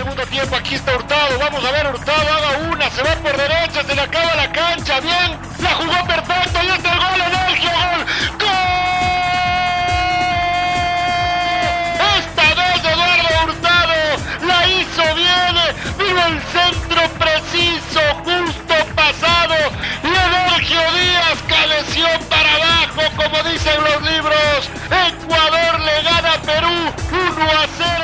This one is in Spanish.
segundo tiempo. Aquí está Hurtado. Vamos a ver, Hurtado haga una. Se va por derecha, se le acaba la cancha. Bien, la jugó perfecto. Y está el gol, Energio. Gol. ¡Gol! Esta vez Eduardo Hurtado la hizo bien. Vino el centro preciso, justo pasado. Y Energio Díaz cabeció para abajo, como dicen los libros. Ecuador le gana a Perú 1-0.